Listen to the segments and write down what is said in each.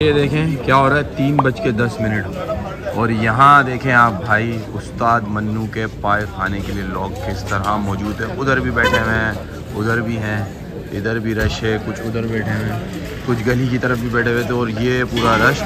ये देखें क्या हो रहा है, 3:10 और यहाँ देखें आप भाई उस्ताद मन्नू के पाए खाने के लिए लोग किस तरह मौजूद है। उधर भी बैठे हुए हैं, उधर भी हैं, इधर भी रश है, कुछ उधर बैठे हुए हैं, कुछ गली की तरफ भी बैठे हुए थे। और ये पूरा रश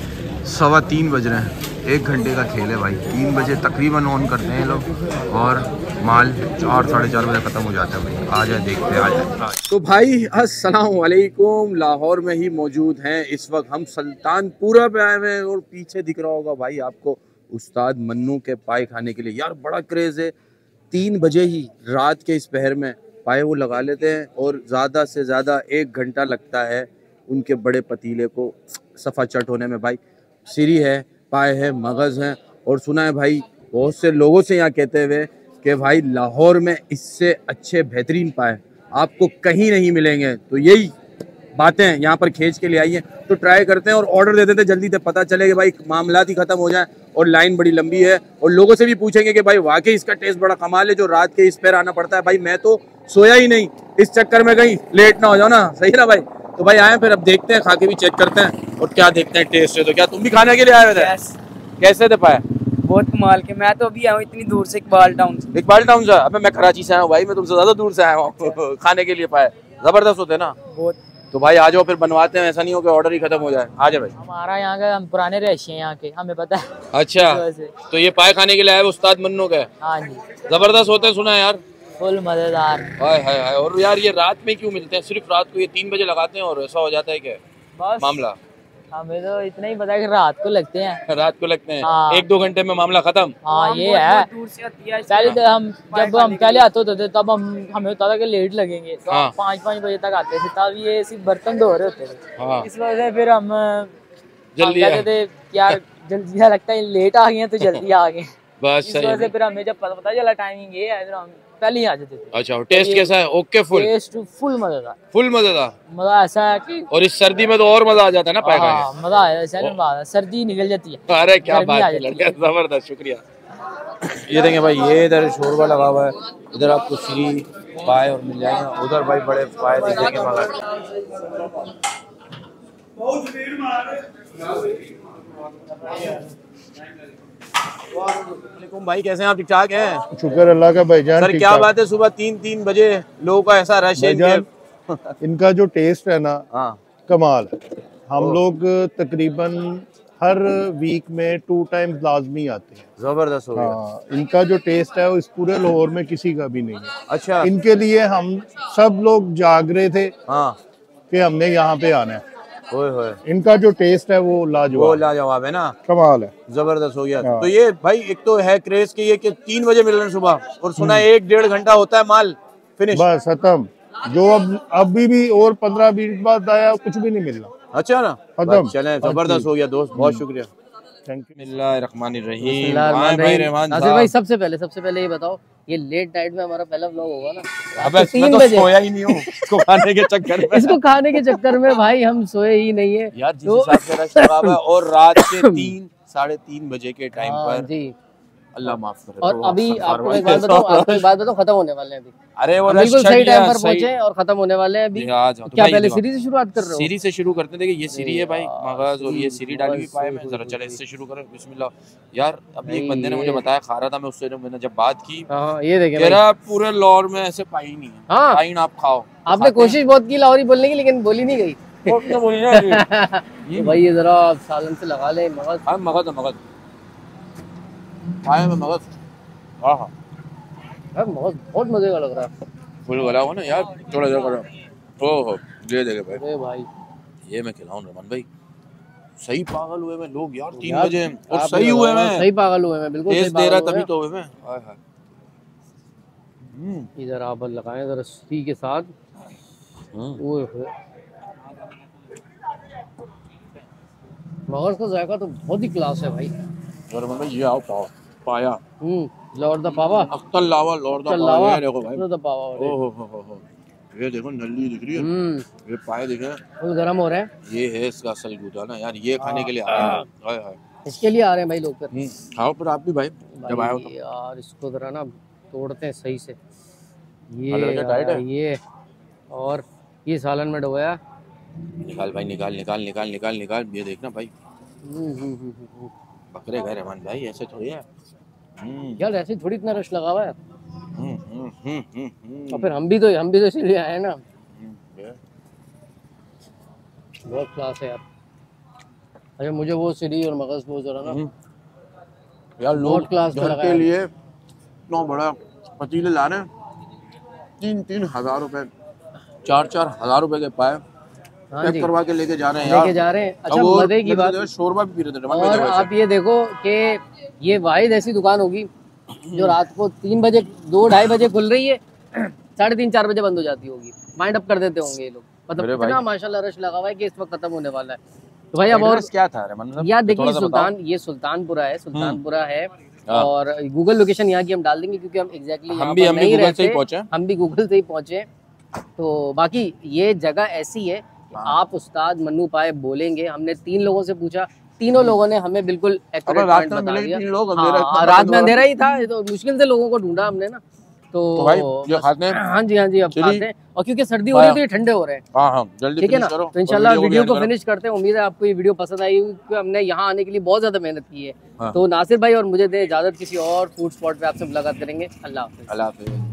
3:15 बज रहे हैं, 1 घंटे का खेल है भाई। 3 बजे तकरीबन ऑन करते हैं लोग और माल 4 साढ़े 4 बजे ख़त्म हो जाता है भाई। आ जाए देखते हैं, आ जाए। तो भाई अस्सलाम वालेकुम, लाहौर में ही मौजूद हैं इस वक्त हम, सुल्तानपुरा पे आए हुए हैं और पीछे दिख रहा होगा भाई आपको उस्ताद मन्नू के पाए खाने के लिए। यार बड़ा क्रेज़ है, 3 बजे ही रात के इस पहर में पाए वो लगा लेते हैं और ज़्यादा से ज़्यादा 1 घंटा लगता है उनके बड़े पतीले को सफ़ा चट होने में भाई। सिरी है, पाए है, मगज़ हैं। और सुना है भाई बहुत से लोगों से यहाँ कहते हुए कि भाई लाहौर में इससे अच्छे बेहतरीन पाए आपको कहीं नहीं मिलेंगे। तो यही बातें यहाँ पर खींच के ले आई हैं, तो ट्राई करते हैं और ऑर्डर दे देते जल्दी से, पता चले कि भाई मामलात ही ख़त्म हो जाए और लाइन बड़ी लंबी है। और लोगों से भी पूछेंगे कि भाई वाकई इसका टेस्ट बड़ा कमाल है जो रात के इस पर आना पड़ता है। भाई मैं तो सोया ही नहीं इस चक्कर में, कहीं लेट ना हो जाओ ना, सही ना भाई। तो भाई आए फिर अब देखते हैं, खा के भी चेक करते हैं और क्या देखते हैं टेस्ट है। तो क्या तुम भी खाने के लिए आए हुए थे? कैसे थे पाए? बहुत कमाल के। मैं तो अभी आया हूँ इतनी दूर से, इकबाल टाउन से। इकबाल टाउन से? अबे मैं कराची से आया हूँ भाई, मैं तुमसे ज्यादा दूर से आया हूँ खाने के लिए। पाए जबरदस्त होते ना बहुत। तो भाई आ जाओ फिर बनवाते हैं, ऐसा नहीं हो कि ऑर्डर ही खत्म हो जाए। आ जाए भाई। हमारा यहाँ का, हम पुराने रहिशी हैं यहाँ के, हमें पता है। अच्छा, तो ये पाए खाने के लिए आए उस्ताद मन्नू के? हाँ जी, जबरदस्त होते हैं सुना है यार, फुल मजेदार। हाय हाय हाय। और यार ये रात में क्यों मिलते हैं? सिर्फ रात को? ये 3 बजे लगाते हैं और ऐसा हो जाता है क्या बस मामला? हमें तो इतना ही पता है कि रात को लगते हैं। रात को लगते हैं? हाँ। 1-2 घंटे में मामला खत्म? हाँ ये है। पहले तो हम जब हम पहले आते होते थे तब हमें होता था कि लेट लगेंगे, तो हाँ। 5-5 बजे तक आते थे, तब ये सिर्फ बर्तन धो रहे होते थे। हाँ। इस वजह से फिर हम जल्दी कहते थे यार जल्दी लगता है लेट आ गए हैं तो जल्दी आ गए। बस इस वजह से फिर हमें जब पता चला टाइमिंग ये है तो हम पहले ही आ जाते थे। अच्छा, टेस्ट कैसा है? ओके, फुल टेस्ट फुल मजेदार, फुल मजेदार। मजा ऐसा है कि और इस सर्दी में तो और मजा आ जाता है ना पाए खाने। हाँ मजा आया, सर्दी निकल जाती है। अरे क्या गर्मी बात आ है जाती लड़के, जबरदस्त, शुक्रिया। ये देखें भाई, ये इधर शोरबा लगा हुआ है, इधर आपको सीरी पाए और मिल जाएगा, उधर भाई बड़े पाए देखें भाई। कैसे हैं आप? ठीक ठाक हैं? शुक्र अल्लाह का भाईजान। सर क्या बात है, सुबह 3 बजे लोगों का ऐसा रश है इनका जो टेस्ट है ना, हाँ कमाल है। हम लोग तकरीबन हर वीक में 2 टाइम्स लाजमी आते हैं। जबरदस्त हो गया। हाँ, इनका जो टेस्ट है वो इस पूरे लाहौर में किसी का भी नहीं है। अच्छा, इनके लिए हम सब लोग जाग रहे थे हाँ कि हमने यहाँ पे आना है। ओए होए, इनका जो टेस्ट है वो लाजवाब है ना, कमाल है, जबरदस्त हो गया। हाँ। तो ये भाई एक तो है क्रेज कि ये कि 3 बजे मिल रहे हैं सुबह, और सुना है 1-1.5 घंटा होता है माल फिनिश। बस खत्म। जो अभी भी और 15-20 बाद आया कुछ भी नहीं मिल रहा। अच्छा ना, खत्म। चलें, जबरदस्त हो गया दोस्त, बहुत शुक्रिया। Thank you. बिस्मिल्लाहिर्रहमानिर्रहीम। भाई सबसे पहले ये बताओ, ये लेट नाइट में हमारा पहला व्लॉग होगा ना? अबे मैं तो सोया ही नहीं हूँ इसको खाने के चक्कर में। इसको खाने के चक्कर में भाई हम सोए ही नहीं है यार, जिस हिसाब से रश लगा हुआ है और रात के 3-3:30 बजे के टाइम पर जी। अल्लाह माफ करे। और अभी आपको एक बात बताऊं, खत्म होने वाले हैं अभी। अरे वो बिल्कुल सही टाइम पर पहुंचे और खत्म होने वाले हैं अभी। क्या पहले सीरी से शुरुआत कर रहे हो? सीरी से शुरू करते हैं। देखिए ये सीरी है भाई, मगज, और ये सीरी डाली हुई पाए में। जरा चले इससे शुरू करें, बिस्मिल्लाह। यार अभी एक बंदे ने मुझे बताया, खा रहा था मैं उससे, मैंने जब बात की, ये देखें तेरा पूरे लाहौर में ऐसे पाई नहीं है। हाँ, पाइन आप खाओ। आपने कोशिश बहुत की लाहौरी बोलने की, लेकिन बोली नहीं गई। भाई ये जरा सालन से लगा ले मगज। हाँ मगज है, मगज पाए में मगज। हाँ हाँ यार मगज बहुत मजे का लग रहा है, फुल गला हुआ ना यार, थोड़ा देर करो। ओहो, ये देखे भाई। अरे भाई ये मैं खिलाऊं रहमान भाई, सही पागल हुए मैं लोग यार 3 बजे, और सही हुए मैं, सही पागल हुए मैं, बिल्कुल टेस्ट दे रहा तभी तो हुए मैं। हाय हाय। इधर आप लगाएं जरा सी के साथ। ओए होए, मगज का जायका तो बहुत ही क्लास है भाई। रहमान भाई ये आओ पाओ पाया। लॉर्ड द पावा, अक्तल लावा, लॉर्ड द पावा। ये देखो भाई, द पावा। ओहो हो, ये देखो नली दिख रही है, ये पाए दिख रहे हैं, फुल गरम हो रहे हैं। ये है इसका असल गुदा ना यार, ये खाने के लिए आ रहे हैं। हाय हाय, इसके लिए आ रहे हैं भाई लोग। फिर खाओ पर आप भी भाई, जब आए हो तो। यार इसको जरा ना तोड़ते हैं सही से। डाइट है ये और ये सालन में डुबाया, निकाल भाई, निकाल निकाल निकाल निकाल निकाल। ये देखना भाई, बकरे गए रहमान भाई, ऐसे थोड़ी है। यार ऐसे थोड़ी इतना रश लगा हुआ है। और फिर हम भी तो इसीलिए आए ना। बहुत क्लास है यार। अच्छा मुझे वो सीढ़ी और मगज वो जरा ना यार, लोग क्लास घर के लिए इतना बड़ा पतीले ला रहे हैं, 3-3 हज़ार रुपए, 4-4 हज़ार रुपए के पाए पैक करवा के लेके जा रहे हैं यार, लेके जा रहे हैं। अच्छा मजे की बात, शोरबा भी पी रहे थे। और आप ये देखो कि ये वाहिद ऐसी दुकान होगी जो रात को 3 बजे 2-2:30 बजे खुल रही है, 3:30-4 बजे बंद हो जाती होगी। माइंड अप कर देते होंगे ये लोग। मतलब इतना माशाल्लाह रश लगा हुआ है कि इस वक्त खत्म होने वाला है। तो भाई अब और क्या था यार देखिए, ये सुल्तानपुरा है, सुल्तानपुरा है। और गूगल लोकेशन यहाँ की हम डाल देंगे क्योंकि हम एग्जैक्टली हम भी गूगल से ही पहुंचे, हम भी गूगल से ही पहुंचे। तो बाकी ये जगह ऐसी है कि आप उस्ताद मन्नू पाए बोलेंगे। हमने 3 लोगों से पूछा, तीनों लोगों ने हमें बिल्कुल एक्यूरेट पॉइंट बता दिया। रात में अंधेरा ही था तो मुश्किल से लोगों को ढूंढा हमने ना। तो भाई ये खाते हैं। हाँ जी अब खाते हैं। और क्योंकि सर्दी हो रही है तो ये ठंडे हो रहे हैं। जल्दी ठीक है ना। तो इंशाल्लाह वीडियो को फिनिश करते हैं। उम्मीद है आपको ये वीडियो पसंद आई, क्योंकि हमने यहाँ आने के लिए बहुत ज्यादा मेहनत की है। तो नासिर भाई और मुझे दे इजाजत, किसी और फूड स्पॉट पे आपसे मुलाकात करेंगे। अल्लाह हाफिज।